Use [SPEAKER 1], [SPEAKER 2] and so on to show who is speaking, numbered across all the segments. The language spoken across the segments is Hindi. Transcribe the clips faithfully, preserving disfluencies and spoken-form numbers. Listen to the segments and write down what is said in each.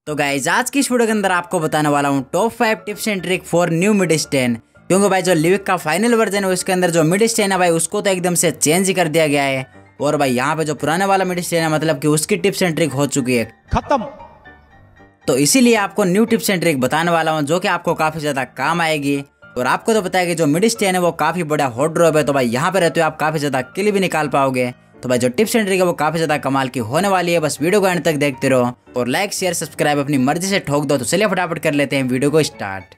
[SPEAKER 1] तो गाइज आज की इस वीडियो के अंदर आपको बताने वाला हूँ top five tips and trick for new mid stan. क्योंकि भाई जो लिविक का फाइनल वर्जन है उसके अंदर जो मिड स्टेन है भाई उसको तो एकदम से चेंज कर दिया गया है। और भाई यहाँ पे जो पुराने वाला मिड स्टेन है मतलब कि उसकी टिप्स एंड ट्रिक हो चुकी है
[SPEAKER 2] खत्म।
[SPEAKER 1] तो इसीलिए आपको न्यू टिप्स एंड ट्रिक बताने वाला हूँ जो कि आपको काफी ज्यादा काम आएगी। और आपको तो पता है कि जो मिड स्टेन है वो काफी बड़ा हॉट ड्रॉप है, तो भाई यहाँ पे रहते हो आप काफी ज्यादा किल भी निकाल पाओगे। तो भाई जो टिप्स एंड ट्रिक है वो काफी ज्यादा कमाल की होने वाली है। बस वीडियो को एंड तक देखते रहो और लाइक शेयर सब्सक्राइब अपनी मर्जी से ठोक दो। तो चलिए फटाफट कर लेते हैं वीडियो को स्टार्ट।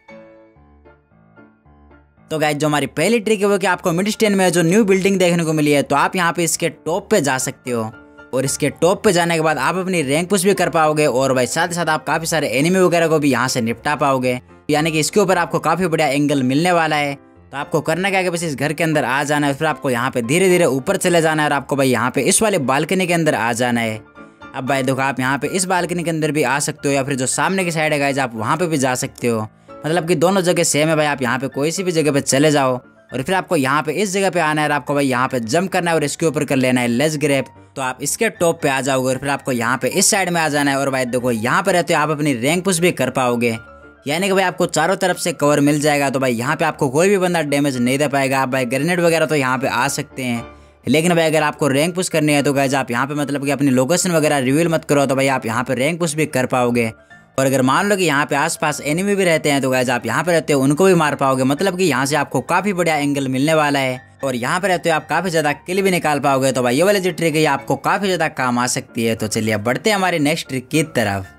[SPEAKER 1] तो गाइस जो हमारी पहली ट्रिक है वो कि आपको मिड स्टेन में जो न्यू बिल्डिंग देखने को मिली है तो आप यहाँ पे इसके टॉप पे जा सकते हो। और इसके टॉप पे जाने के बाद आप अपनी रैंक पुश भी कर पाओगे और भाई साथ ही साथ आप काफी सारे एनिमी वगैरह को भी यहाँ से निपटा पाओगे। यानी कि इसके ऊपर आपको काफी बढ़िया एंगल मिलने वाला है। तो आपको करना क्या है कि बस इस घर के अंदर आ जाना है, फिर आपको यहाँ पे धीरे धीरे ऊपर चले जाना है और आपको भाई यहाँ पे इस वाले बालकनी के अंदर आ जाना है। अब भाई देखो आप यहाँ पे इस बालकनी के अंदर भी आ सकते हो या फिर जो सामने की साइड है गाइस आप वहाँ पे भी जा सकते हो। मतलब कि दोनों जगह सेम है भाई, आप यहाँ पे कोई सी भी जगह पे चले जाओ और फिर आपको यहाँ पे इस जगह पे आना है और आपको भाई यहाँ पे जंप करना है और इसके ऊपर कर लेना है लेट्स ग्रैब। तो आप इसके टॉप पे आ जाओगे और फिर आपको यहाँ पे इस साइड में आ जाना है और भाई देखो यहाँ पे रहते हो आप अपनी रैंक पुश भी कर पाओगे। यानी कि भाई आपको चारों तरफ से कवर मिल जाएगा। तो भाई यहाँ पे आपको कोई भी बंदा डैमेज नहीं दे पाएगा। आप भाई ग्रेनेड वगैरह तो यहाँ पे आ सकते हैं, लेकिन भाई अगर आपको रैंक पुश करनी है तो गाइस आप यहाँ पे मतलब कि अपनी लोकेशन वगैरह रिवील मत करो, तो भाई आप यहाँ पे रैंक पुश भी कर पाओगे। और अगर मान लो कि यहाँ पे आसपास एनिमी भी रहते हैं तो गाइस आप यहाँ पे रहते हो उनको भी मार पाओगे। मतलब कि यहाँ से आपको काफी बढ़िया एंगल मिलने वाला है और यहाँ पे रहते हो आप काफी ज्यादा किल भी निकाल पाओगे। तो भाई ये वाली जो ट्रिक है आपको काफी ज्यादा काम आ सकती है। तो चलिए अब बढ़ते हैं हमारी नेक्स्ट ट्रिक की तरफ।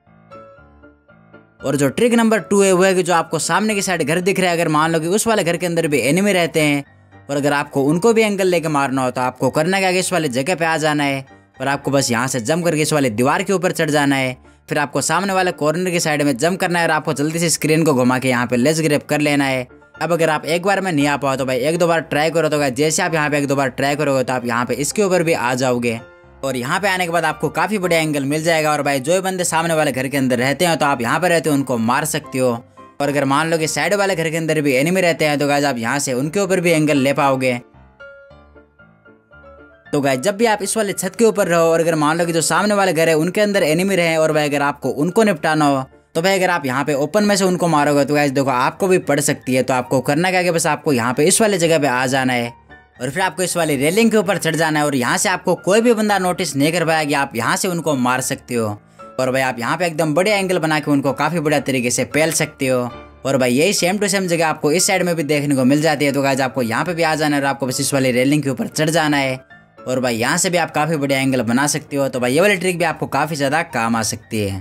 [SPEAKER 1] और जो ट्रिक नंबर टू है वो है कि जो आपको सामने की साइड घर दिख रहा है, अगर मान लो कि उस वाले घर के अंदर भी एनिमी रहते हैं और अगर आपको उनको भी एंगल लेके मारना हो तो आपको करना क्या है, इस वाले जगह पे आ जाना है और आपको बस यहाँ से जंप करके इस वाले दीवार के ऊपर चढ़ जाना है। फिर आपको सामने वाले कॉर्नर की साइड में जंप करना है और आपको जल्दी से स्क्रीन को घुमा के यहाँ पे लेट्स ग्रैब कर लेना है। अब अगर आप एक बार में नहीं आ पाओ तो भाई एक दो बार ट्राई करो। तो जैसे आप यहाँ पे एक दो बार ट्राई करोगे तो आप यहाँ पे इसके ऊपर भी आ जाओगे और यहाँ पे आने के बाद आपको काफी बढ़िया एंगल मिल जाएगा। और भाई जो बंदे सामने वाले घर के अंदर रहते हैं तो आप यहाँ पे रहते हो उनको मार सकते हो। और अगर मान लो कि साइड वाले घर के अंदर भी एनिमी रहते हैं तो गाइस आप यहाँ से उनके ऊपर भी एंगल ले पाओगे। तो गाइस जब भी आप इस वाले छत के ऊपर रहो और अगर मान लो कि जो सामने वाले घर है उनके अंदर एनिमी रहे और भाई अगर आपको उनको निपटाना हो तो भाई अगर आप यहाँ पे ओपन में से उनको मारोगे तो गाइस देखो आपको भी पड़ सकती है। तो आपको करना क्या है, बस आपको यहाँ पे इस वाले जगह पे आ जाना है और फिर आपको इस वाली रेलिंग के ऊपर चढ़ जाना है और यहाँ से आपको कोई भी बंदा नोटिस नहीं कर पाएगा, आप यहाँ से उनको मार सकते हो। और भाई आप यहाँ पे एकदम बढ़िया एंगल बना के उनको काफी बढ़िया तरीके से पेल सकते हो। और भाई यही सेम टू सेम जगह आपको इस साइड में भी देखने को मिल जाती है। तो गाइस आपको यहाँ पे भी आ जाना है और आपको बस इस वाली रेलिंग के ऊपर चढ़ जाना है और भाई यहाँ से भी आप काफी बढ़िया एंगल बना सकते हो। तो भाई ये वाली ट्रिक भी आपको काफी ज्यादा काम आ सकती है।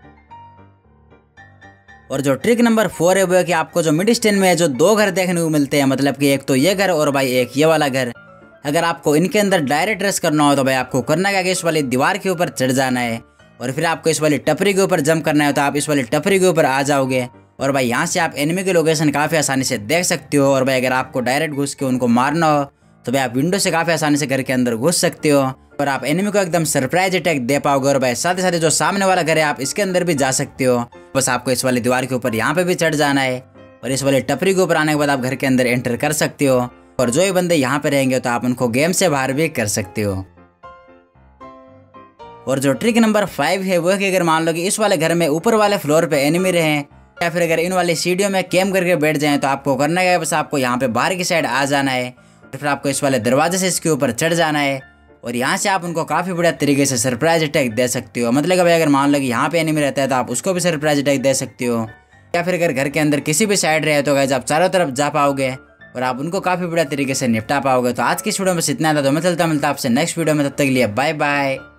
[SPEAKER 1] और जो ट्रिक नंबर फोर है वो है कि आपको जो मिड स्टेन में जो दो घर देखने को मिलते हैं, मतलब कि एक तो ये घर और भाई एक ये वाला घर, अगर आपको इनके अंदर डायरेक्ट रश करना हो तो भाई आपको करना क्या है, इस वाली दीवार के ऊपर चढ़ जाना है और फिर आपको इस वाली टपरी के ऊपर जंप करना है। तो आप इस वाली टपरी के ऊपर आ जाओगे और भाई यहाँ से आप एनिमी की लोकेशन काफी आसानी से देख सकते हो। और भाई अगर आपको डायरेक्ट घुस के उनको मारना हो तो भाई आप विंडो से काफी आसानी से घर के अंदर घुस सकते हो और आप एनिमी को एकदम सरप्राइज अटैक दे पाओगे। और भाई साथ ही साथ जो सामने वाला घर है आप इसके अंदर भी जा सकते हो। बस आपको इस वाली दीवार के ऊपर यहाँ पे भी चढ़ जाना है और इस वाली टपरी के ऊपर आने के बाद आप घर के अंदर एंटर कर सकते हो और जो भी बंदे यहाँ पे रहेंगे तो आप उनको गेम से बाहर भी कर सकते हो। और जो ट्रिक नंबर फाइव है वो है कि अगर मान लो कि इस वाले घर में ऊपर वाले फ्लोर पे एनिमी रहे या फिर अगर इन वाली सीढ़ियों में कैम करके बैठ जाए तो आपको करना है, बस आपको यहाँ पे बाहर की साइड आ जाना है और फिर आपको इस वाले दरवाजे से इसके ऊपर चढ़ जाना है और यहाँ से आप उनको काफी बढ़िया तरीके से सरप्राइज अटैक दे सकते हो। मतलब भाई अगर मान लो कि यहाँ पे एनिमी रहता है तो आप उसको भी सरप्राइज अटैक दे सकते हो या फिर अगर घर के अंदर किसी भी साइड रहे तो गाइस आप चारों तरफ जा पाओगे और आप उनको काफी बढ़िया तरीके से निपटा पाओगे। तो आज की इस वीडियो में बस इतना था। तो मैं चलता मिलता आपसे नेक्स्ट वीडियो में, तब तक के लिए बाय बाय।